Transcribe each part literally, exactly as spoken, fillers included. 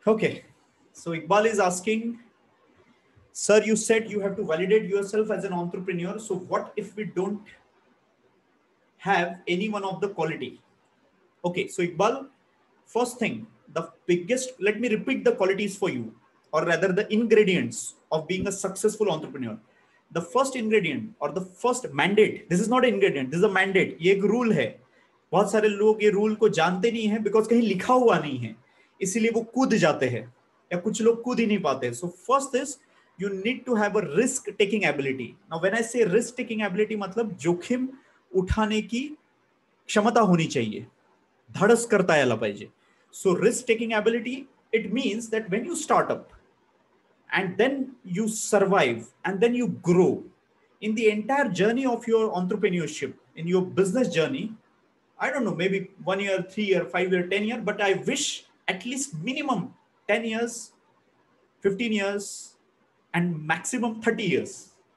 Okay, so Iqbal is asking, sir, you said you have to validate yourself as an entrepreneur. So what if we don't have any one of the quality? Okay, so Iqbal, first thing, the biggest, let me repeat the qualities for you, or rather the ingredients of being a successful entrepreneur. The first ingredient or the first mandate, this is not an ingredient, this is a mandate, ये एक rule है. बहुत सारे लोग ये rule को जानते नहीं है because कहीं लिखा हुआ नहीं है, इसीलिए वो कूद जाते हैं, या कुछ लोग कूद ही नहीं पाते. So first is you need to have a risk taking ability. Now when I say risk taking ability, मतलब जोखिम उठाने की क्षमता होनी चाहिए, धाडस करता यायला पाहिजे. So risk taking ability, it means that when you start up and then you survive and then you grow in the entire journey of your entrepreneurship, in your business journey, I don't know, maybe one year, three year, five year, ten year, but I wish at least minimum ten years, fifteen years and maximum thirty years.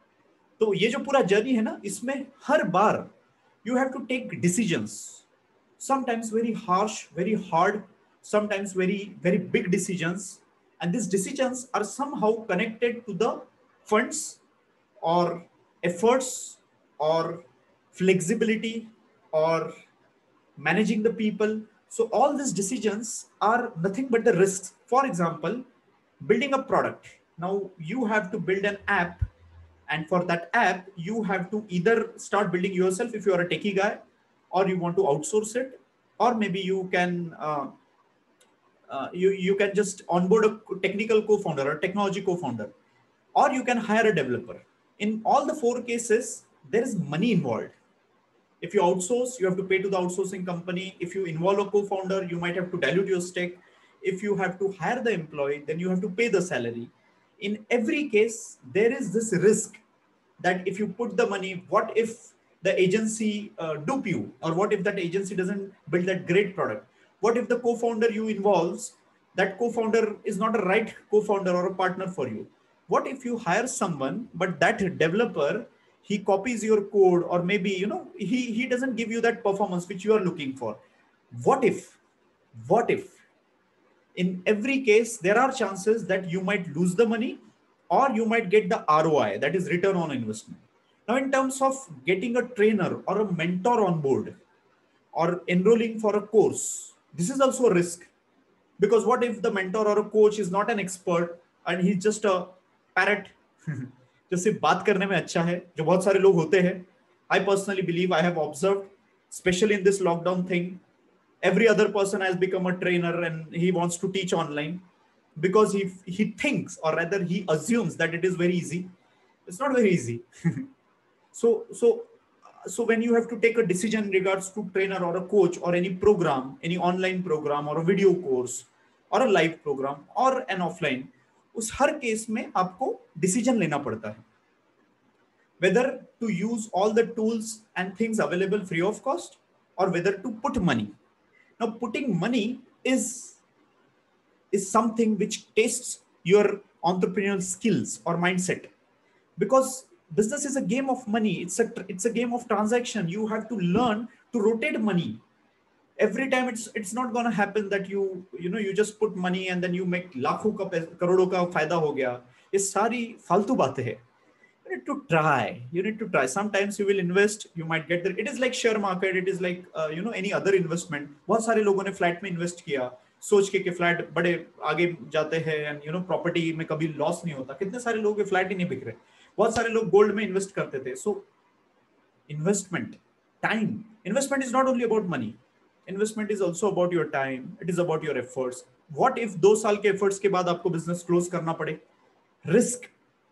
तो ये जो पूरा journey है ना, इसमें हर बार you have to take decisions, sometimes very harsh, very hard, sometimes very, very big decisions. And these decisions are somehow connected to the funds or efforts or flexibility or managing the people. So all these decisions are nothing but the risks. For example, building a product. Now you have to build an app, and for that app, you have to either start building yourself if you are a techie guy, or you want to outsource it, or maybe you can uh, uh, you you can just onboard a technical co-founder or technology co-founder, or you can hire a developer. In all the four cases, there is money involved. If you outsource, you have to pay to the outsourcing company. If you involve a co-founder, you might have to dilute your stake. If you have to hire the employee, then you have to pay the salary. In every case, there is this risk that if you put the money, what if the agency uh, dupe you, or what if that agency doesn't build that great product? What if the co-founder you involves, that co-founder is not a right co-founder or a partner for you? What if you hire someone, but that developer, he copies your code, or maybe, you know, he, he doesn't give you that performance which you are looking for? What if, what if? In every case, there are chances that you might lose the money, or you might get the R O I, that is return on investment. Now, in terms of getting a trainer or a mentor on board, or enrolling for a course, this is also a risk. Because what if the mentor or a coach is not an expert and he's just a parrot जो सिर्फ बात करने में अच्छा है, जो बहुत सारे लोग होते हैं. I personally believe, I have observed, especially in this lockdown thing, every other person has become a trainer and he wants to teach online because he he thinks, or rather he assumes, that it is very easy. It's not very easy. so so so when you have to take a decision in regards to trainer or a coach or any program, any online program or a video course or a live program or an offline, उस हर case में आपको decision लेना पड़ता है, whether to use all the tools and things available free of cost, or whether to put money. Now, putting money is is something which tests your entrepreneurial skills or mindset, because business is a game of money. It's a it's a game of transaction. You have to learn to rotate money. Every time it's it's not going to happen that you you know you just put money and then you make लाखों का करोड़ों का फायदा हो गया. ये सारी फालतू बातें हैं. You need to try. You need to try. Sometimes you will invest, you might get there. It is like share market. It is like uh, you know any other investment. बहुत सारे लोगों ने फ्लैट में invest किया, सोच के कि flat बड़े आगे जाते हैं एंड यू नो प्रॉपर्टी में कभी लॉस नहीं होता. कितने सारे लोगों के फ्लैट ही नहीं बिक रहे. बहुत सारे लोग गोल्ड में इन्वेस्ट करते थे. So investment, time. Investment is not only about money. Investment is also about your time. It is about your efforts. What if दो साल के एफर्ट्स के बाद आपको बिजनेस क्लोज करना पड़े? Risk.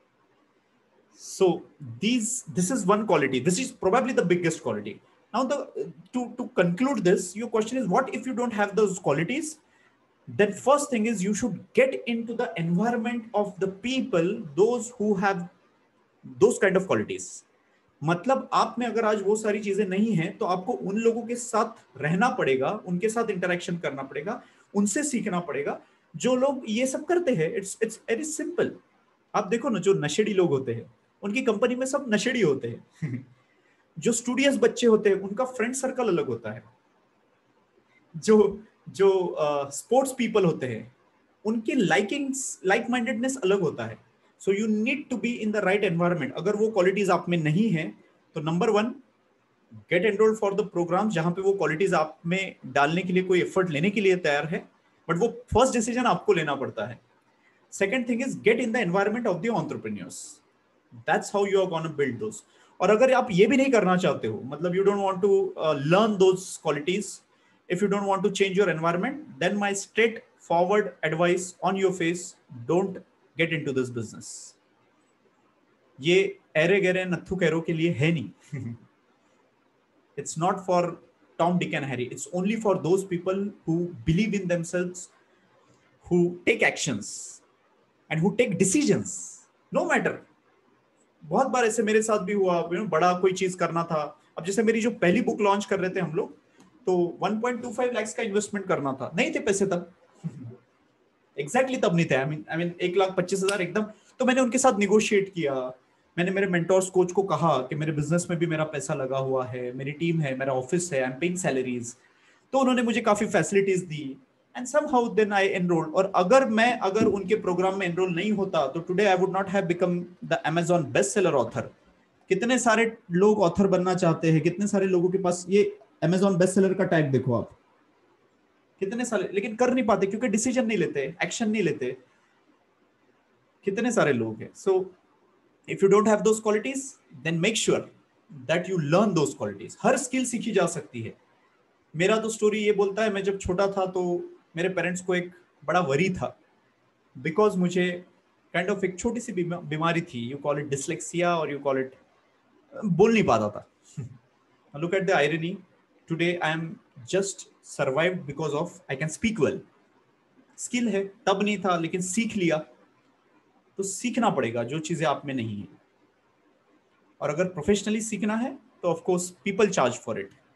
So these, this is one quality. This is probably the biggest quality. Now, the to to conclude this, your question is, what if you don't have those qualities? Then first thing is, you should get into the environment of the people, those who have those kind of qualities. मतलब आप में अगर आज वो सारी चीजें नहीं हैं, तो आपको उन लोगों के साथ रहना पड़ेगा, उनके साथ इंटरेक्शन करना पड़ेगा, उनसे सीखना पड़ेगा जो लोग ये सब करते हैं. It's it's very simple. आप देखो ना, जो नशेड़ी लोग होते हैं, उनकी कंपनी में सब नशेड़ी होते हैं. जो स्टूडियस बच्चे होते हैं, उनका फ्रेंड सर्कल अलग होता है. जो जो स्पोर्ट्स uh, पीपल होते हैं, उनकी लाइकिंग्स, लाइक माइंडेडनेस अलग होता है. So you need to be in the right environment. अगर वो क्वालिटीज आप में नहीं है तो number one, get enrolled for the programme जहां पे वो क्वालिटीज आप में डालने के लिए कोई एफर्ट लेने के लिए तैयार है, बट वो फर्स्ट डिसीजन आपको लेना पड़ता है. Second thing is get in the environment of the entrepreneurs. That's how you are gonna build those. और अगर आप ये भी नहीं करना चाहते हो, मतलब you don't want to learn those qualities, if you don't want to change your environment, then my straight forward advice on your face, don't get into this business. ये एरे गहरे नथु कैरो के लिए है नहीं. It's not for Tom, Dick and Harry. It's only for those people who believe in themselves, who take actions and who take decisions, no matter. बहुत बार ऐसे मेरे साथ भी हुआ, you know, बड़ा कोई चीज करना था. अब जैसे मेरी जो पहली बुक लॉन्च कर रहे थे हम लोग, तो one point two five lakh का इन्वेस्टमेंट करना था. नहीं थे पैसे तब, एग्जैक्टली exactly तब नहीं थे. आई मीन आई मीन एक लाख पच्चीस हजार एकदम. तो मैंने उनके साथ निगोशिएट किया. मैंने मेरे मेंटोर्स कोच को कहा कि मेरे बिजनेस में भी मेरा पैसा लगा हुआ है, मेरी टीम है, मेरा ऑफिस है, आई एम पेइंग सैलरीज. तो उन्होंने मुझे काफी फैसिलिटीज दी and somehow then I enrolled. और अगर मैं अगर उनके प्रोग्राम में एनरोल नहीं होता तो today I would not have become the Amazon best seller author. कितने सारे लोग ऑथर बनना चाहते हैं, कितने सारे लोगों के पास ये अमेज़न बेस्ट सेलर का टैग देखो आप, कितने सारे, लेकिन कर नहीं पाते क्योंकि डिसीजन नहीं लेते, एक्शन नहीं लेते. कितने सारे लोग हैं. So if you don't have those qualities, then make sure that you learn those qualities. हर स्किल सीखी जा सकती है. मेरा तो स्टोरी ये बोलता है, मैं जब छोटा था तो मेरे पेरेंट्स को एक बड़ा वरी था, बिकॉज मुझे काइंड ऑफ एक छोटी सी बीमारी थी. यू कॉल इट डिसलेक्सिया और यू कॉल इट, बोल नहीं पाता था. Look at the irony. Today I am just survived because of I can speak well. Skill है, तब नहीं था लेकिन सीख लिया. तो सीखना पड़ेगा जो चीजें आप में नहीं है. और अगर प्रोफेशनली सीखना है तो of course people charge for it.